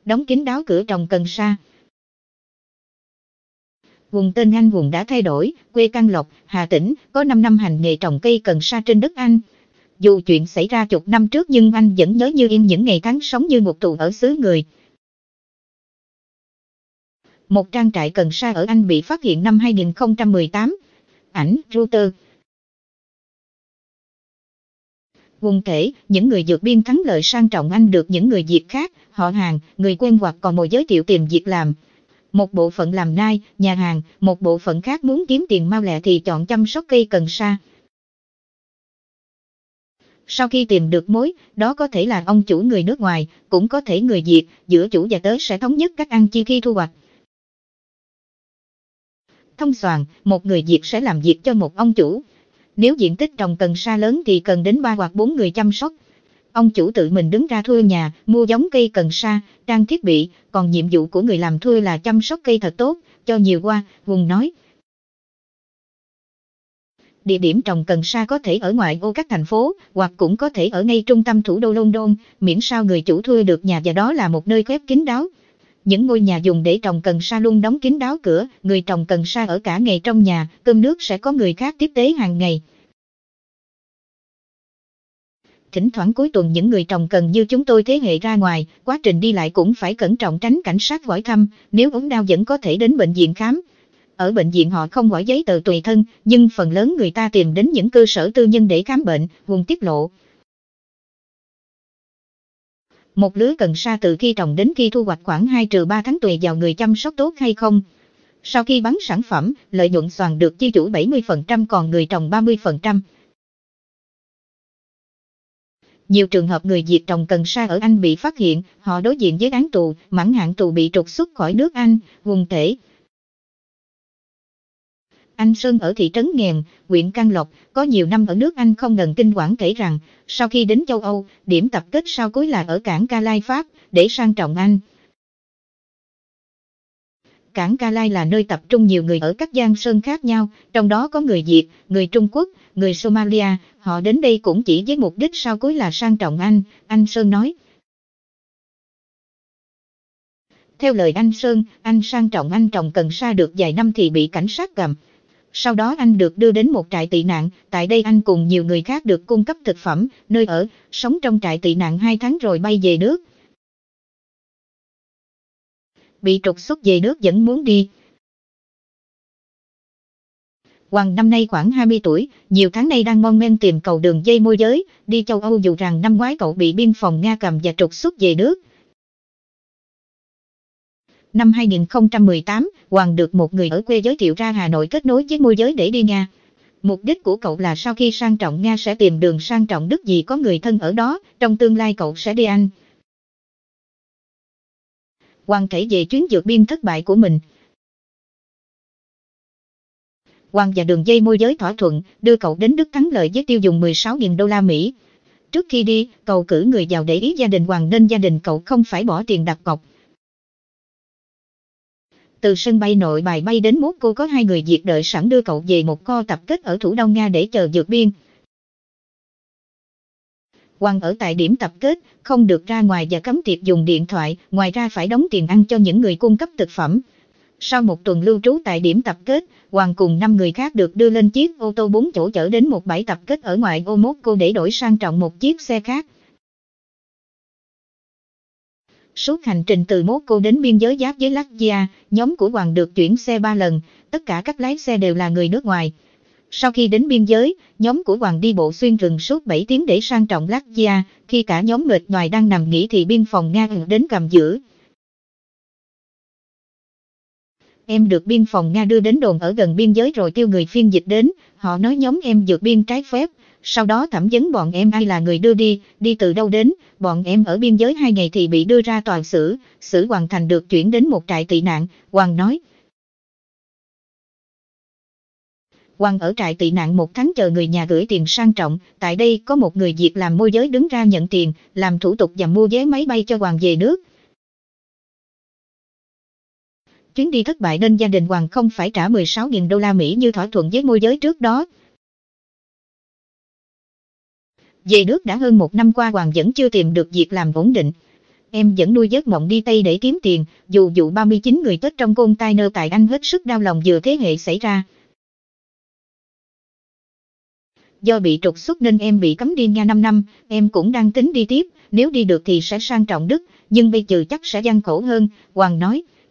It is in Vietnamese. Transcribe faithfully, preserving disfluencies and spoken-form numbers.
đóng kín đáo cửa trồng cần sa. Vùng tên Anh vùng đã thay đổi, quê Can Lộc, Hà Tĩnh, có năm năm hành nghề trồng cây cần sa trên đất Anh. Dù chuyện xảy ra chục năm trước nhưng anh vẫn nhớ như in những ngày tháng sống như một tù ở xứ người. Một trang trại cần sa ở Anh bị phát hiện năm hai nghìn không trăm mười tám. Ảnh Reuters. Vùng kể, những người vượt biên thắng lợi sang trọng Anh được những người Việt khác, họ hàng, người quen hoặc còn mồi giới thiệu tìm việc làm. Một bộ phận làm nai, nhà hàng, một bộ phận khác muốn kiếm tiền mau lẹ thì chọn chăm sóc cây cần sa. Sau khi tìm được mối, đó có thể là ông chủ người nước ngoài, cũng có thể người Việt, giữa chủ và tớ sẽ thống nhất cách ăn chia khi thu hoạch. Thông soàng, một người Việt sẽ làm việc cho một ông chủ. Nếu diện tích trồng cần sa lớn thì cần đến ba hoặc bốn người chăm sóc. Ông chủ tự mình đứng ra thuê nhà, mua giống cây cần sa, trang thiết bị, còn nhiệm vụ của người làm thuê là chăm sóc cây thật tốt, cho nhiều hoa, Hùng nói. Địa điểm trồng cần sa có thể ở ngoại ô các thành phố, hoặc cũng có thể ở ngay trung tâm thủ đô London, miễn sao người chủ thuê được nhà và đó là một nơi khép kín đáo. Những ngôi nhà dùng để trồng cần sa luôn đóng kín đáo cửa, người trồng cần sa ở cả ngày trong nhà, cơm nước sẽ có người khác tiếp tế hàng ngày. Thỉnh thoảng cuối tuần những người trồng cần như chúng tôi thế hệ ra ngoài, quá trình đi lại cũng phải cẩn trọng tránh cảnh sát hỏi thăm, nếu ốm đau vẫn có thể đến bệnh viện khám. Ở bệnh viện họ không hỏi giấy tờ tùy thân, nhưng phần lớn người ta tìm đến những cơ sở tư nhân để khám bệnh, Hùng tiết lộ. Một lứa cần sa từ khi trồng đến khi thu hoạch khoảng hai trừ ba tháng tùy vào người chăm sóc tốt hay không. Sau khi bán sản phẩm, lợi nhuận xoàn được chi chủ bảy mươi phần trăm còn người trồng ba mươi phần trăm. Nhiều trường hợp người Việt trồng cần sa ở Anh bị phát hiện, họ đối diện với án tù, mãn hạn tù bị trục xuất khỏi nước Anh, Hùng kể. Anh Sơn ở thị trấn Nghèn, huyện Can Lộc, có nhiều năm ở nước Anh không ngần kinh quản kể rằng, sau khi đến châu Âu, điểm tập kết sau cuối là ở cảng Calais Pháp, để sang trọng Anh. Cảng Calais là nơi tập trung nhiều người ở các giang sơn khác nhau, trong đó có người Việt, người Trung Quốc, người Somalia, họ đến đây cũng chỉ với mục đích sau cuối là sang trọng Anh, anh Sơn nói. Theo lời anh Sơn, anh sang trọng Anh trồng cần sa được vài năm thì bị cảnh sát cầm. Sau đó anh được đưa đến một trại tị nạn, tại đây anh cùng nhiều người khác được cung cấp thực phẩm, nơi ở, sống trong trại tị nạn hai tháng rồi bay về nước. Bị trục xuất về nước vẫn muốn đi. Hoàng năm nay khoảng hai mươi tuổi, nhiều tháng nay đang mon men tìm cầu đường dây môi giới, đi châu Âu dù rằng năm ngoái cậu bị biên phòng Nga cầm và trục xuất về nước. Năm hai nghìn không trăm mười tám, Hoàng được một người ở quê giới thiệu ra Hà Nội kết nối với môi giới để đi Nga. Mục đích của cậu là sau khi sang trọng Nga sẽ tìm đường sang trọng Đức vì có người thân ở đó, trong tương lai cậu sẽ đi Anh. Hoàng kể về chuyến vượt biên thất bại của mình. Hoàng và đường dây môi giới thỏa thuận, đưa cậu đến Đức thắng lợi với tiêu dùng mười sáu nghìn đô la Mỹ. Trước khi đi, cậu cử người vào để ý gia đình Hoàng nên gia đình cậu không phải bỏ tiền đặt cọc. Từ sân bay Nội Bài bay đến Moscow có hai người Việt đợi sẵn đưa cậu về một kho tập kết ở thủ đô Nga để chờ vượt biên. Hoàng ở tại điểm tập kết, không được ra ngoài và cấm tiệc dùng điện thoại, ngoài ra phải đóng tiền ăn cho những người cung cấp thực phẩm. Sau một tuần lưu trú tại điểm tập kết, Hoàng cùng năm người khác được đưa lên chiếc ô tô bốn chỗ chở đến một bãi tập kết ở ngoại ô Moscow để đổi sang trọng một chiếc xe khác. Suốt hành trình từ Moscow đến biên giới giáp với Latvia, nhóm của Hoàng được chuyển xe ba lần, tất cả các lái xe đều là người nước ngoài. Sau khi đến biên giới, nhóm của Hoàng đi bộ xuyên rừng suốt bảy tiếng để sang trọng Latvia, khi cả nhóm mệt nhoài đang nằm nghỉ thì biên phòng Nga đến cầm giữ. Em được biên phòng Nga đưa đến đồn ở gần biên giới rồi kêu người phiên dịch đến, họ nói nhóm em vượt biên trái phép, sau đó thẩm vấn bọn em ai là người đưa đi, đi từ đâu đến, bọn em ở biên giới hai ngày thì bị đưa ra tòa xử, xử hoàn thành được chuyển đến một trại tị nạn, Hoàng nói. Hoàng ở trại tị nạn một tháng chờ người nhà gửi tiền sang trọng, tại đây có một người Việt làm môi giới đứng ra nhận tiền, làm thủ tục và mua vé máy bay cho Hoàng về nước. Chuyến đi thất bại nên gia đình Hoàng không phải trả mười sáu nghìn đô la Mỹ như thỏa thuận với môi giới trước đó. Về nước đã hơn một năm qua Hoàng vẫn chưa tìm được việc làm ổn định. em vẫn nuôi giấc mộng đi Tây để kiếm tiền, dù vụ ba mươi chín người chết trong container tại Anh hết sức đau lòng vừa thế hệ xảy ra. Do bị trục xuất nên em bị cấm đi Nga năm năm, em cũng đang tính đi tiếp, nếu đi được thì sẽ sang trọng Đức, nhưng bây giờ chắc sẽ gian khổ hơn, Hoàng nói.